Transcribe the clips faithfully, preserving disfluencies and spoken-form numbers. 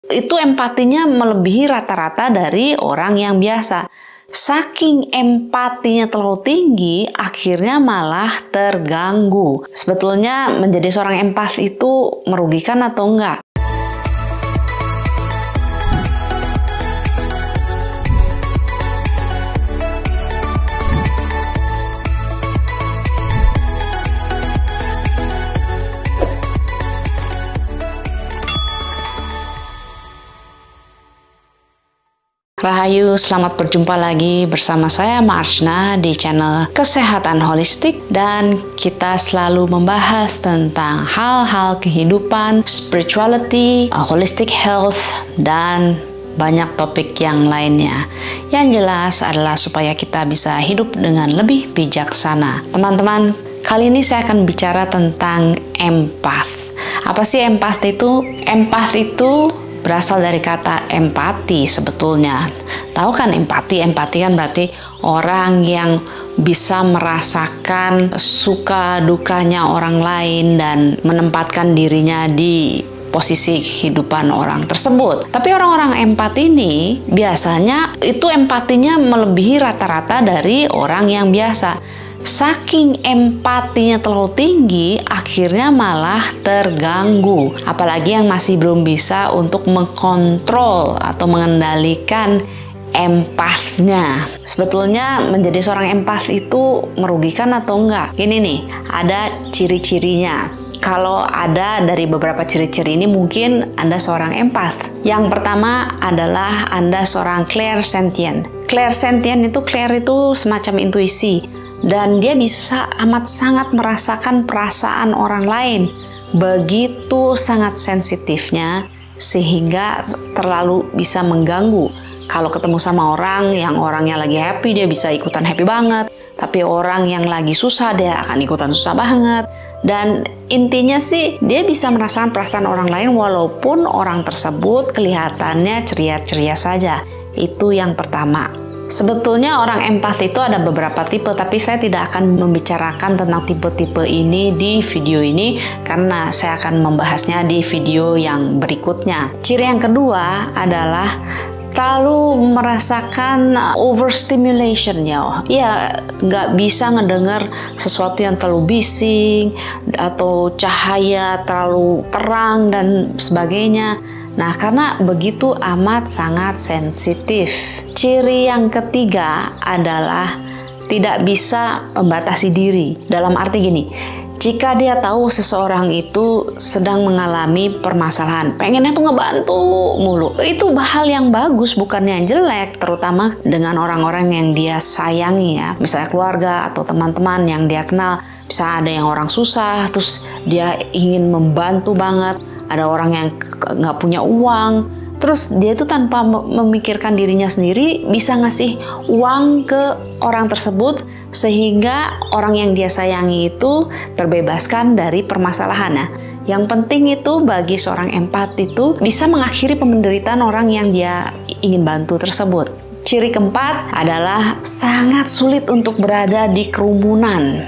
Itu empatinya melebihi rata-rata dari orang yang biasa. Saking empatinya terlalu tinggi, akhirnya malah terganggu. Sebetulnya menjadi seorang empat itu merugikan atau enggak? Rahayu, selamat berjumpa lagi bersama saya Marsna di channel Kesehatan Holistik, dan kita selalu membahas tentang hal-hal kehidupan, spirituality, holistic health, dan banyak topik yang lainnya. Yang jelas adalah supaya kita bisa hidup dengan lebih bijaksana. Teman-teman, kali ini saya akan bicara tentang empath. Apa sih empath itu? Empath itu berasal dari kata empati sebetulnya. Tahu kan empati? Empati kan berarti orang yang bisa merasakan suka dukanya orang lain dan menempatkan dirinya di posisi kehidupan orang tersebut. Tapi orang-orang empat ini biasanya itu empatinya melebihi rata-rata dari orang yang biasa. Saking empatinya terlalu tinggi, akhirnya malah terganggu. Apalagi yang masih belum bisa untuk mengkontrol atau mengendalikan empathnya. Sebetulnya menjadi seorang empath itu merugikan atau enggak? Ini nih, ada ciri-cirinya. Kalau ada dari beberapa ciri-ciri ini, mungkin Anda seorang empath. Yang pertama adalah Anda seorang clairsentient. Clairsentient itu, clair itu semacam intuisi. Dan dia bisa amat sangat merasakan perasaan orang lain. Begitu sangat sensitifnya sehingga terlalu bisa mengganggu. Kalau ketemu sama orang yang orangnya lagi happy, dia bisa ikutan happy banget. Tapi orang yang lagi susah, dia akan ikutan susah banget. Dan intinya sih, dia bisa merasakan perasaan orang lain walaupun orang tersebut kelihatannya ceria-ceria saja. Itu yang pertama. Sebetulnya orang empath itu ada beberapa tipe, tapi saya tidak akan membicarakan tentang tipe-tipe ini di video ini karena saya akan membahasnya di video yang berikutnya. Ciri yang kedua adalah terlalu merasakan overstimulation ya. Ya, nggak bisa ngedengar sesuatu yang terlalu bising atau cahaya terlalu terang dan sebagainya. Nah, karena begitu amat sangat sensitif. Ciri yang ketiga adalah tidak bisa membatasi diri. Dalam arti gini, jika dia tahu seseorang itu sedang mengalami permasalahan, pengennya tuh ngebantu mulu. Itu hal yang bagus, bukannya yang jelek, terutama dengan orang-orang yang dia sayangi ya. Misalnya keluarga atau teman-teman yang dia kenal. Bisa ada yang orang susah, terus dia ingin membantu banget. Ada orang yang nggak punya uang, terus dia itu tanpa memikirkan dirinya sendiri bisa ngasih uang ke orang tersebut sehingga orang yang dia sayangi itu terbebaskan dari permasalahannya. Yang penting itu bagi seorang empat itu bisa mengakhiri penderitaan orang yang dia ingin bantu tersebut. Ciri keempat adalah sangat sulit untuk berada di kerumunan.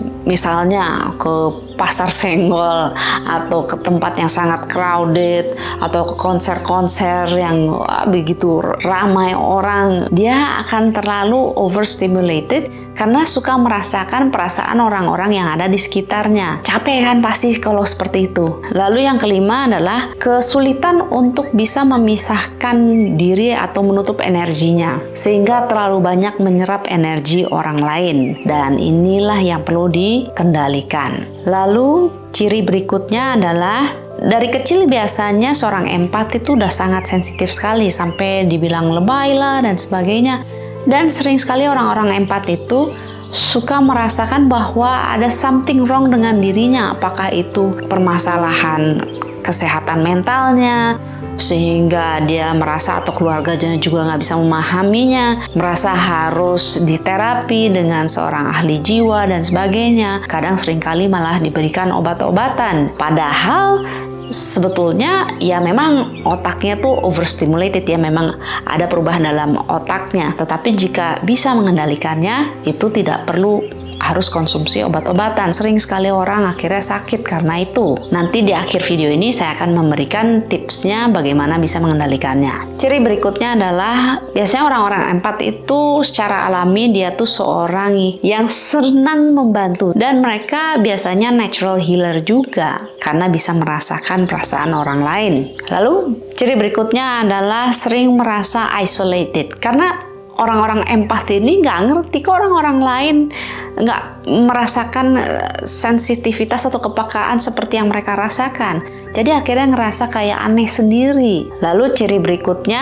Misalnya ke pasar senggol atau ke tempat yang sangat crowded atau ke konser-konser yang wah, begitu ramai orang, dia akan terlalu overstimulated karena suka merasakan perasaan orang-orang yang ada di sekitarnya. Capek kan pasti kalau seperti itu. Lalu yang kelima adalah kesulitan untuk bisa memisahkan diri atau menutup energinya sehingga terlalu banyak menyerap energi orang lain, dan inilah yang perlu dikendalikan. Lalu ciri berikutnya adalah dari kecil biasanya seorang empat itu udah sangat sensitif sekali sampai dibilang lebay lah dan sebagainya. Dan sering sekali orang-orang empat itu suka merasakan bahwa ada something wrong dengan dirinya. Apakah itu permasalahan kesehatan mentalnya, sehingga dia merasa atau keluarganya juga nggak bisa memahaminya, merasa harus diterapi dengan seorang ahli jiwa dan sebagainya. Kadang seringkali malah diberikan obat-obatan. Padahal sebetulnya ya memang otaknya tuh overstimulated ya, memang ada perubahan dalam otaknya. Tetapi jika bisa mengendalikannya, itu tidak perlu harus konsumsi obat-obatan. Sering sekali orang akhirnya sakit karena itu. Nanti di akhir video ini saya akan memberikan tipsnya bagaimana bisa mengendalikannya. Ciri berikutnya adalah biasanya orang-orang empat itu secara alami dia tuh seorang yang senang membantu, dan mereka biasanya natural healer juga karena bisa merasakan perasaan orang lain. Lalu ciri berikutnya adalah sering merasa isolated, karena orang-orang empat ini nggak ngerti kok orang-orang lain nggak merasakan sensitivitas atau kepekaan seperti yang mereka rasakan. Jadi akhirnya ngerasa kayak aneh sendiri. Lalu ciri berikutnya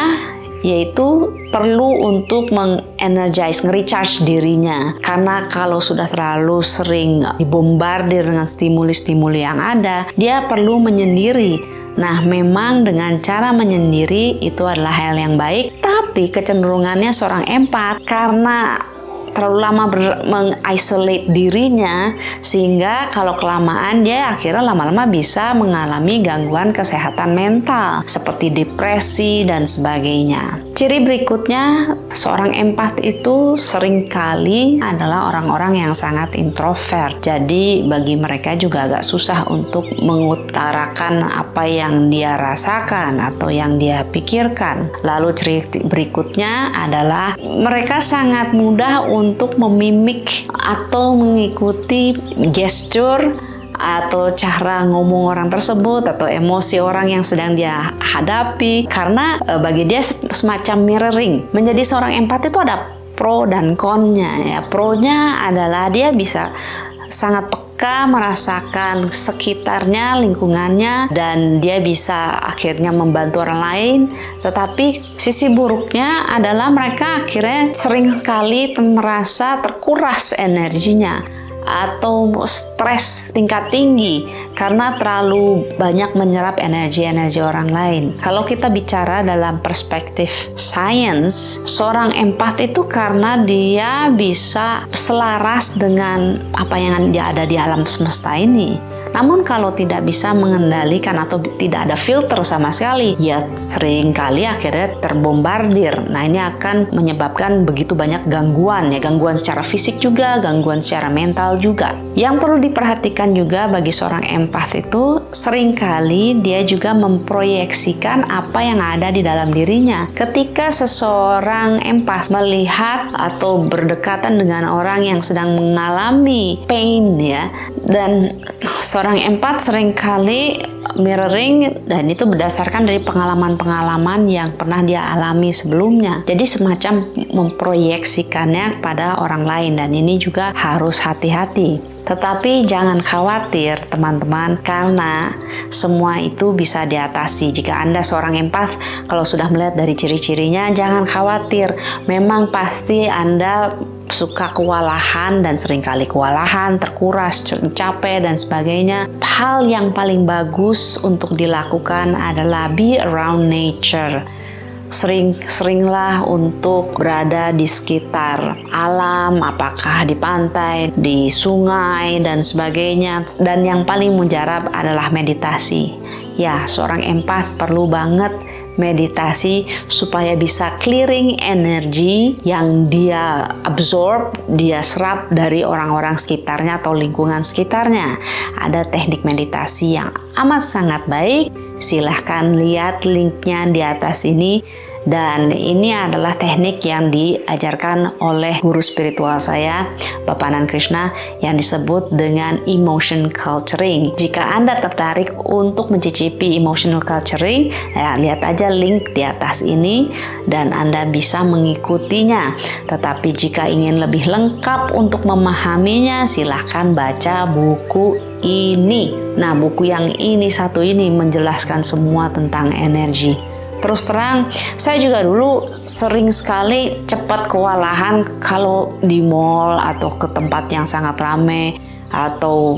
yaitu perlu untuk mengenergize, nge-recharge dirinya. Karena kalau sudah terlalu sering dibombardir dengan stimuli-stimuli yang ada, dia perlu menyendiri. Nah, memang dengan cara menyendiri itu adalah hal yang baik, tapi kecenderungannya seorang empat karena terlalu lama mengisolate dirinya, sehingga kalau kelamaan dia akhirnya lama-lama bisa mengalami gangguan kesehatan mental seperti depresi dan sebagainya. Ciri berikutnya, seorang empat itu seringkali adalah orang-orang yang sangat introvert. Jadi bagi mereka juga agak susah untuk mengutarakan apa yang dia rasakan atau yang dia pikirkan. Lalu ciri berikutnya adalah mereka sangat mudah untuk untuk memimik atau mengikuti gesture atau cara ngomong orang tersebut atau emosi orang yang sedang dia hadapi, karena e, bagi dia semacam mirroring. Menjadi seorang empat itu ada pro dan konnya ya. Pronya adalah dia bisa sangat peka merasakan sekitarnya, lingkungannya, dan dia bisa akhirnya membantu orang lain. Tetapi sisi buruknya adalah mereka akhirnya sering sekali merasa terkuras energinya atau stres tingkat tinggi karena terlalu banyak menyerap energi-energi orang lain. Kalau kita bicara dalam perspektif sains, seorang empat itu karena dia bisa selaras dengan apa yang dia ada di alam semesta ini. Namun kalau tidak bisa mengendalikan atau tidak ada filter sama sekali, ya sering kali akhirnya terbombardir. Nah, ini akan menyebabkan begitu banyak gangguan, ya gangguan secara fisik juga, gangguan secara mental juga. Yang perlu diperhatikan juga bagi seorang empat itu sering kali dia juga memproyeksikan apa yang ada di dalam dirinya. Ketika seseorang empat melihat atau berdekatan dengan orang yang sedang mengalami pain ya, dan seorang empat seringkali mirroring, dan itu berdasarkan dari pengalaman-pengalaman yang pernah dia alami sebelumnya. Jadi semacam memproyeksikannya kepada orang lain, dan ini juga harus hati-hati. Tetapi jangan khawatir teman-teman, karena semua itu bisa diatasi. Jika Anda seorang empat, kalau sudah melihat dari ciri-cirinya, jangan khawatir. Memang pasti Anda suka kewalahan dan seringkali kewalahan, terkuras, capek dan sebagainya. Hal yang paling bagus untuk dilakukan adalah be around nature. Sering-seringlah untuk berada di sekitar alam, apakah di pantai, di sungai, dan sebagainya. Dan yang paling mujarab adalah meditasi. Ya, seorang empat perlu banget meditasi supaya bisa clearing energi yang dia absorb, dia serap dari orang-orang sekitarnya atau lingkungan sekitarnya. Ada teknik meditasi yang amat sangat baik. Silahkan lihat linknya di atas ini. Dan ini adalah teknik yang diajarkan oleh guru spiritual saya, Bapak Anand Krishna, yang disebut dengan emotion culturing. Jika Anda tertarik untuk mencicipi emotional culturing, ya, lihat aja link di atas ini dan Anda bisa mengikutinya. Tetapi jika ingin lebih lengkap untuk memahaminya, silahkan baca buku ini. Nah, buku yang ini satu ini menjelaskan semua tentang energi. Terus terang, saya juga dulu sering sekali cepat kewalahan kalau di mall atau ke tempat yang sangat ramai atau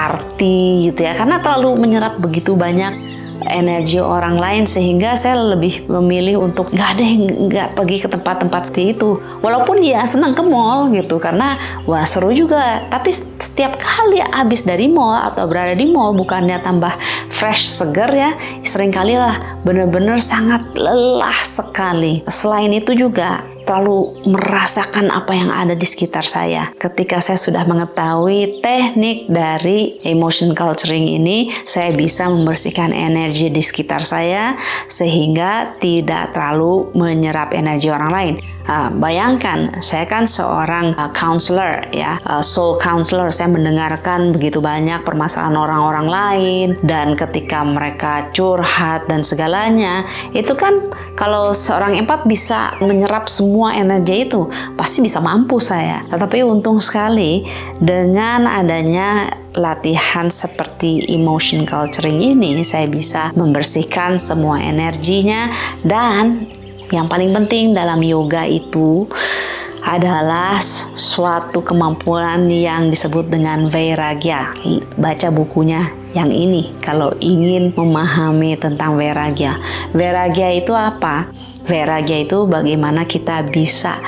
party gitu ya, karena terlalu menyerap begitu banyak energi orang lain, sehingga saya lebih memilih untuk nggak ada yang nggak pergi ke tempat-tempat seperti itu. Walaupun ya senang ke mall gitu, karena wah seru juga. Tapi setiap kali habis dari mall atau berada di mall, bukannya tambah fresh, seger ya, seringkali lah bener-bener sangat lelah sekali. Selain itu juga terlalu merasakan apa yang ada di sekitar saya. Ketika saya sudah mengetahui teknik dari emotion culturing ini, saya bisa membersihkan energi di sekitar saya sehingga tidak terlalu menyerap energi orang lain. Uh, bayangkan, saya kan seorang uh, counselor, ya, uh, soul counselor. Saya mendengarkan begitu banyak permasalahan orang-orang lain, dan ketika mereka curhat dan segalanya, itu kan kalau seorang empat bisa menyerap semua energi itu, pasti bisa mampu saya. Tetapi untung sekali dengan adanya latihan seperti emotion culturing ini, saya bisa membersihkan semua energinya. Dan yang paling penting dalam yoga itu adalah suatu kemampuan yang disebut dengan vairagya. Baca bukunya yang ini kalau ingin memahami tentang vairagya. Vairagya itu apa? Vairagya itu bagaimana kita bisa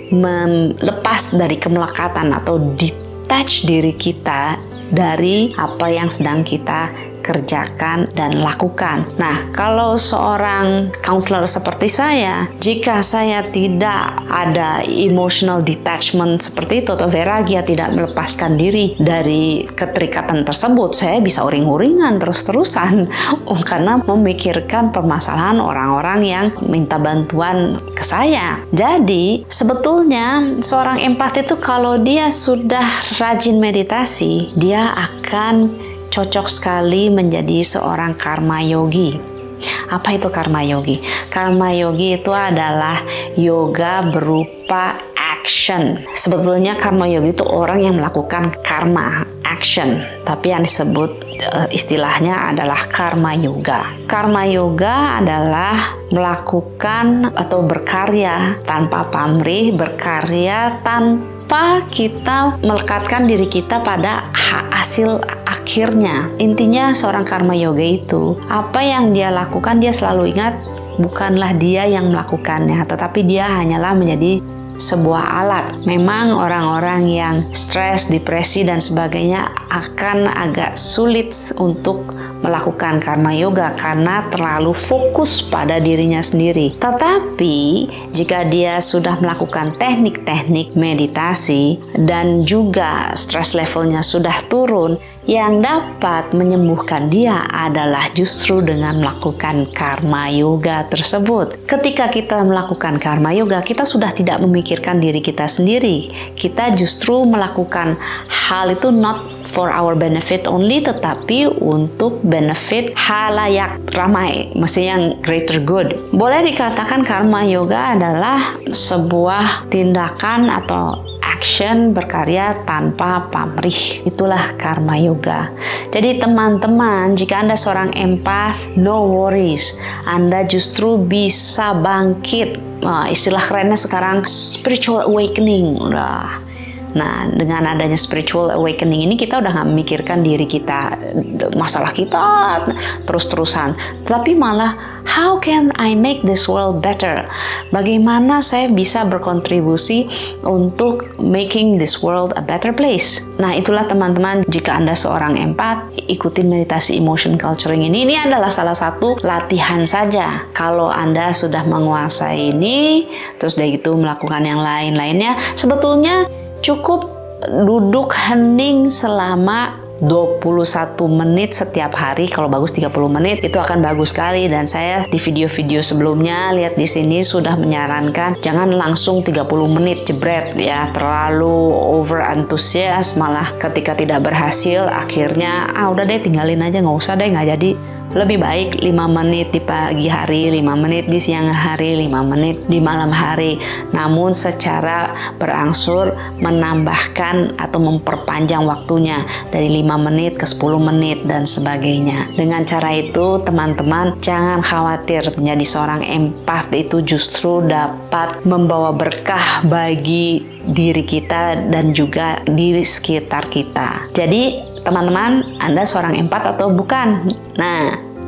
melepas dari kemelekatan atau detach diri kita dari apa yang sedang kita kerjakan dan lakukan. Nah, kalau seorang counselor seperti saya, jika saya tidak ada emotional detachment seperti itu atau vairagya, tidak melepaskan diri dari keterikatan tersebut, saya bisa uring-uringan terus-terusan oh, karena memikirkan permasalahan orang-orang yang minta bantuan ke saya. Jadi, sebetulnya seorang empat itu kalau dia sudah rajin meditasi, dia akan cocok sekali menjadi seorang karma yogi. Apa itu karma yogi? Karma yogi itu adalah yoga berupa action. Sebetulnya karma yogi itu orang yang melakukan karma, action. Tapi yang disebut uh, istilahnya adalah karma yoga. Karma yoga adalah melakukan atau berkarya tanpa pamrih, berkarya tanpa kita melekatkan diri kita pada hasil akhirnya. Intinya seorang karma yoga itu, apa yang dia lakukan dia selalu ingat bukanlah dia yang melakukannya, tetapi dia hanyalah menjadi sebuah alat. Memang orang-orang yang stres, depresi dan sebagainya akan agak sulit untuk melakukan karma yoga karena terlalu fokus pada dirinya sendiri. Tetapi jika dia sudah melakukan teknik-teknik meditasi dan juga stres levelnya sudah turun, yang dapat menyembuhkan dia adalah justru dengan melakukan karma yoga tersebut. Ketika kita melakukan karma yoga, kita sudah tidak memikirkan diri kita sendiri. Kita justru melakukan hal itu not for our benefit only, tetapi untuk benefit halayak ramai, maksudnya yang greater good. Boleh dikatakan karma yoga adalah sebuah tindakan atau action berkarya tanpa pamrih. Itulah karma yoga. Jadi teman-teman, jika Anda seorang empath, no worries. Anda justru bisa bangkit. Nah, istilah kerennya sekarang spiritual awakening. Nah, Nah, dengan adanya spiritual awakening ini, kita udah gak memikirkan diri kita, masalah kita terus-terusan. Tapi malah, how can I make this world better? Bagaimana saya bisa berkontribusi untuk making this world a better place? Nah, itulah teman-teman, jika Anda seorang empat, ikutin meditasi emotion culturing ini. Ini adalah salah satu latihan saja. Kalau Anda sudah menguasai ini, terus dari itu melakukan yang lain-lainnya, sebetulnya cukup duduk hening selama dua puluh satu menit setiap hari. Kalau bagus tiga puluh menit, itu akan bagus sekali. Dan saya di video-video sebelumnya, lihat di sini sudah menyarankan jangan langsung tiga puluh menit jebret ya, terlalu over antusias, malah ketika tidak berhasil akhirnya ah udah deh tinggalin aja, nggak usah deh, nggak jadi. Lebih baik lima menit di pagi hari, lima menit di siang hari, lima menit di malam hari. Namun secara berangsur menambahkan atau memperpanjang waktunya dari lima menit ke sepuluh menit dan sebagainya. Dengan cara itu teman-teman jangan khawatir, menjadi seorang empath itu justru dapat membawa berkah bagi diri kita dan juga diri sekitar kita. Jadi teman-teman, Anda seorang empath atau bukan? Nah,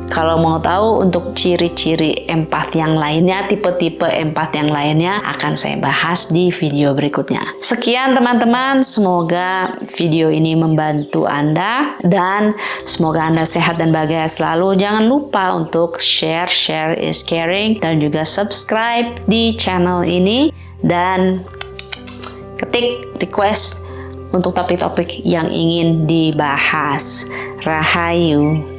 Kalau mau tahu untuk ciri-ciri empat yang lainnya, tipe-tipe empat yang lainnya akan saya bahas di video berikutnya. Sekian teman-teman, semoga video ini membantu Anda dan semoga Anda sehat dan bahagia selalu. Jangan lupa untuk share, share is caring, dan juga subscribe di channel ini dan ketik request untuk topik-topik yang ingin dibahas. Rahayu.